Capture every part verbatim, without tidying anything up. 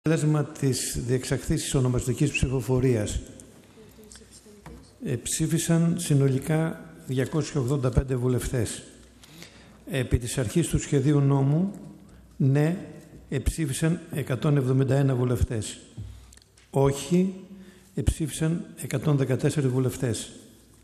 Αποτέλεσμα της διεξαχθής ονομαστικής ψηφοφορίας. Ε, ψήφισαν συνολικά διακόσιοι ογδόντα πέντε βουλευτές. Επί της αρχής του σχεδίου νόμου, ναι, εψήφισαν εκατόν εβδομήντα ένα βουλευτές. Όχι, εψήφισαν εκατόν δεκατέσσερις βουλευτές.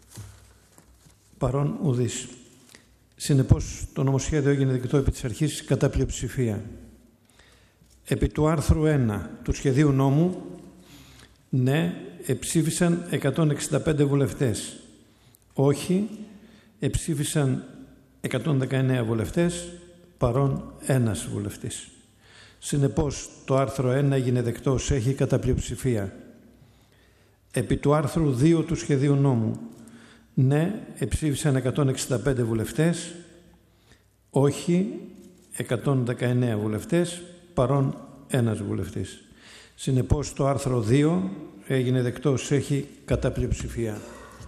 Παρών ουδής. Συνεπώς, το νομοσχέδιο έγινε δεκτό επί της αρχής κατά πλειοψηφία. Επί του άρθρου ένα του σχεδίου νόμου, ναι, εψήφισαν εκατόν εξήντα πέντε βουλευτές. Όχι, εψήφισαν εκατόν δεκαεννέα βουλευτές, παρών ένας βουλευτής. Συνεπώς, το άρθρο ένα έγινε δεκτό ως έχει κατά πλειοψηφία. Επί του άρθρου δύο του σχεδίου νόμου, ναι, εψήφισαν εκατόν εξήντα πέντε βουλευτές. Όχι, εκατόν δεκαεννέα βουλευτές, παρών ένας βουλευτής. Συνεπώς, το άρθρο δύο έγινε δεκτό ως έχει κατά πλειοψηφία.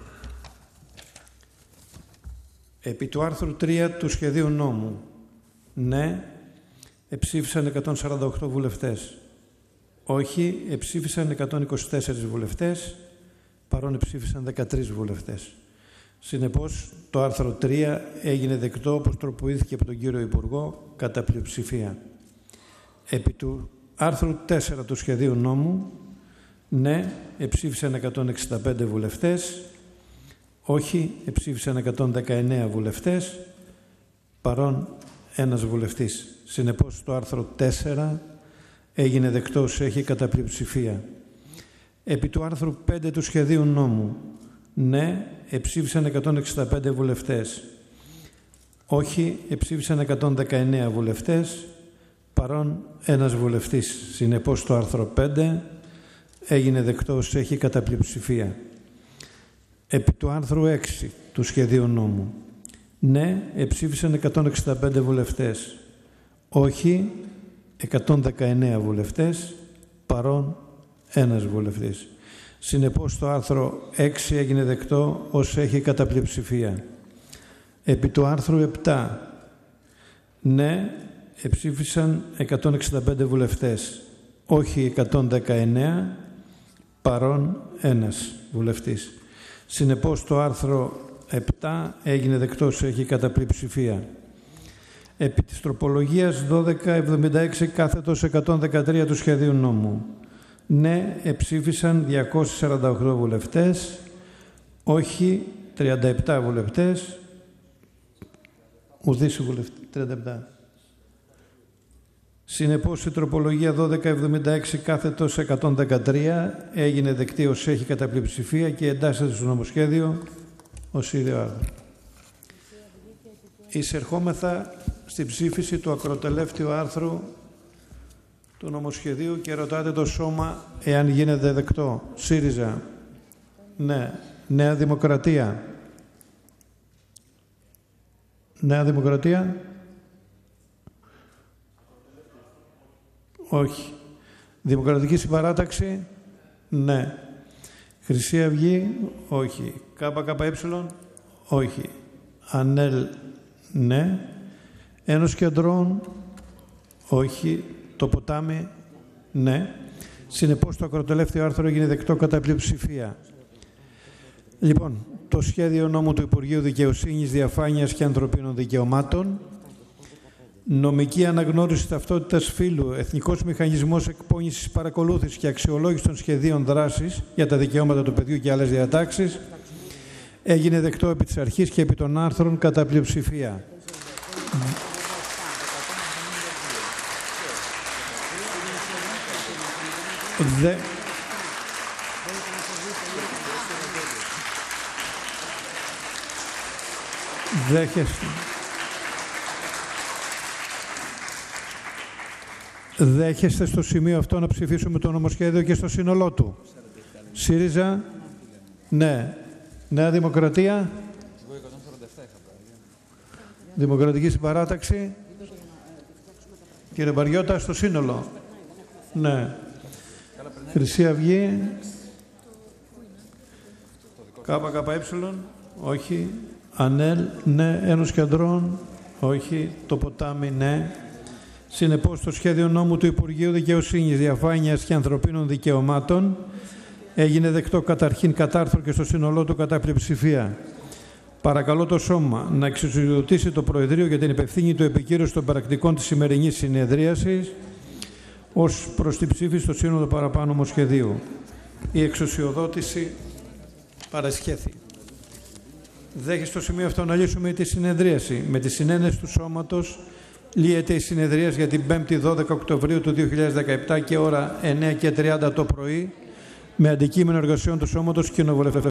Επί του άρθρου τρία του σχεδίου νόμου, ναι, εψήφισαν εκατόν σαράντα οκτώ βουλευτές. Όχι, εψήφισαν εκατόν είκοσι τέσσερις βουλευτές, παρών εψήφισαν δεκατρείς βουλευτές. Συνεπώς, το άρθρο τρία έγινε δεκτό όπως τροποποιήθηκε από τον κύριο Υπουργό κατά πλειοψηφία. Επί του άρθρου τέσσερα του σχεδίου νόμου, ναι, εψήφισαν εκατόν εξήντα πέντε βουλευτές. Όχι, εψήφισαν εκατόν δεκαεννέα βουλευτές, παρών ένας βουλευτής. Συνεπώς, το άρθρο τέσσερα έγινε δεκτό ως έχει κατά πλειοψηφία. Επί του άρθρου πέντε του σχεδίου νόμου, ναι, εψήφισαν εκατόν εξήντα πέντε βουλευτές. Όχι, εψήφισαν εκατόν δεκαεννέα βουλευτές, παρών ένας βουλευτής. Συνεπώς, το άρθρο πέντε έγινε δεκτό ως έχει κατά πλειοψηφία. Επί του άρθρου έξι του σχεδίου νόμου, ναι, εψήφισαν εκατόν εξήντα πέντε βουλευτές. Όχι, εκατόν δεκαεννέα βουλευτές, παρών ένας βουλευτής. Συνεπώς, το άρθρο έξι έγινε δεκτό ως έχει κατά πλειοψηφία. Επί του άρθρου επτά, ναι, εψήφισαν εκατόν εξήντα πέντε βουλευτές. Όχι, εκατόν δεκαεννέα, παρών ένας βουλευτής. Συνεπώς, το άρθρο επτά έγινε δεκτός, έχει κατά πλειοψηφία. Επί της τροπολογίας δώδεκα εβδομήντα έξι κάθετος εκατόν δεκατρία του σχεδίου νόμου, ναι, εψήφισαν διακόσιοι σαράντα οκτώ βουλευτές. Όχι, τριάντα επτά βουλευτές. Ουδής βουλευτές, τριάντα επτά. Συνεπώς, η τροπολογία δώδεκα εβδομήντα έξι κάθετος εκατόν δεκατρία έγινε δεκτή ως έχει κατά πλειοψηφία και εντάσσεται στο νομοσχέδιο ως ίδιο άρθρο. Εισερχόμεθα στην ψήφιση του ακροτελεύτιου άρθρου του νομοσχεδίου και ρωτάτε το σώμα εάν γίνεται δεκτό. ΣΥΡΙΖΑ. Ναι. Νέα Δημοκρατία. Νέα Δημοκρατία. Όχι. Δημοκρατική Συμπαράταξη. Ναι. Χρυσή Αυγή. Όχι. ΚΚΕ. Όχι. ΑΝΕΛ. Ναι. Ένωση Κεντρών. Όχι. Το Ποτάμι. Ναι. Συνεπώς, το ακροτελεύτιο άρθρο έγινε δεκτό κατά πλειοψηφία. Λοιπόν, το σχέδιο νόμου του Υπουργείου Δικαιοσύνης, Διαφάνειας και Ανθρωπίνων Δικαιωμάτων, νομική αναγνώριση ταυτότητας φύλου, εθνικός μηχανισμός εκπόνησης, παρακολούθησης και αξιολόγησης των σχεδίων δράσης για τα δικαιώματα του παιδιού και άλλες διατάξεις, έγινε δεκτό επί της αρχής και επί των άρθρων κατά πλειοψηφία. Δε... Δέχεστε. Δέχεστε στο σημείο αυτό να ψηφίσουμε το νομοσχέδιο και στο σύνολό του. ΣΥΡΙΖΑ. Ναι. Νέα Δημοκρατία. Δημοκρατική Συμπαράταξη. Κύριε Μπαριώτα, στο σύνολο. Ναι. Χρυσή Αυγή. ΚΚΕ. Όχι. ΑΝΕΛ. Ναι. Ένωση Κεντρών. Όχι. Το Ποτάμι. Ναι. Συνεπώς, το σχέδιο νόμου του Υπουργείου Δικαιοσύνης, Διαφάνειας και Ανθρωπίνων Δικαιωμάτων έγινε δεκτό καταρχήν κατά άρθρο και στο σύνολό του κατά πλειοψηφία. Παρακαλώ το Σώμα να εξουσιοδοτήσει το Προεδρείο για την υπευθύνη του επικύρωση των πρακτικών της σημερινής συνεδρίασης ως προς την ψήφιση στο σύνολο παραπάνω νομοσχεδίου. Η εξουσιοδότηση παρασχέθη. Δέχει στο σημείο αυτό να λύσουμε τη συνεδρίαση. Με τη συνένεση του Σώματος λύεται η συνεδρίαση για την πέμπτη δώδεκα Οκτωβρίου του δύο χιλιάδες δεκαεπτά και ώρα εννέα και τριάντα το πρωί με αντικείμενο εργασιών του Σώματος Κοινοβουλευτικών.